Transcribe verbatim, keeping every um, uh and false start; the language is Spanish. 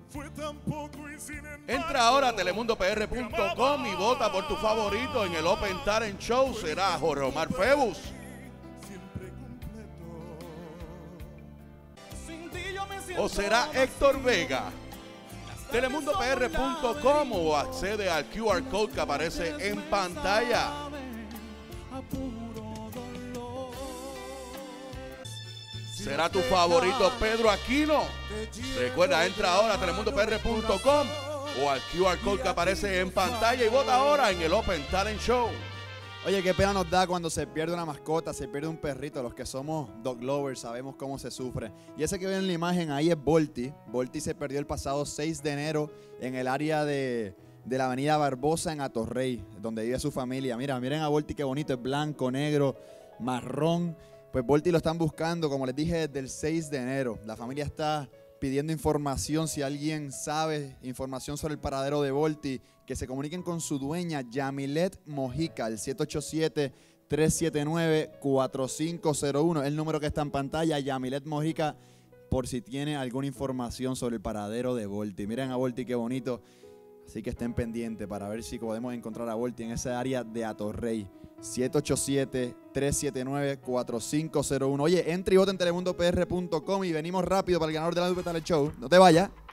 Entra ahora a telemundo p r punto com y vota por tu favorito en el Open Talent Show. ¿Será Jorge Omar Febus? ¿O será Héctor Vega? telemundo p r punto com o accede al Q R code que aparece en pantalla. ¿Será tu favorito Pedro Aquino? Recuerda, entra ahora a telemundo p r punto com o al Q R code que aparece en pantalla y vota ahora en el Open Talent Show. Oye, qué pena nos da cuando se pierde una mascota, se pierde un perrito. Los que somos dog lovers sabemos cómo se sufre. Y ese que ven en la imagen ahí es Volti. Volti se perdió el pasado seis de enero en el área de, de la avenida Barbosa en Atorrey, donde vive su familia. Mira, miren a Volti qué bonito, es blanco, negro, marrón. Pues Volti lo están buscando, como les dije, desde el seis de enero. La familia está pidiendo información. Si alguien sabe información sobre el paradero de Volti, que se comuniquen con su dueña, Yamilet Mojica, el siete ocho siete, tres siete nueve, cuatro cinco cero uno. El número que está en pantalla, Yamilet Mojica, por si tiene alguna información sobre el paradero de Volti. Miren a Volti qué bonito. Así que estén pendientes para ver si podemos encontrar a Volti en esa área de Atorrey. siete ocho siete, tres siete nueve, cuatro cinco cero uno. Oye, entra y vota en telemundo p r punto com y venimos rápido para el ganador de la Open Talent Show. No te vayas.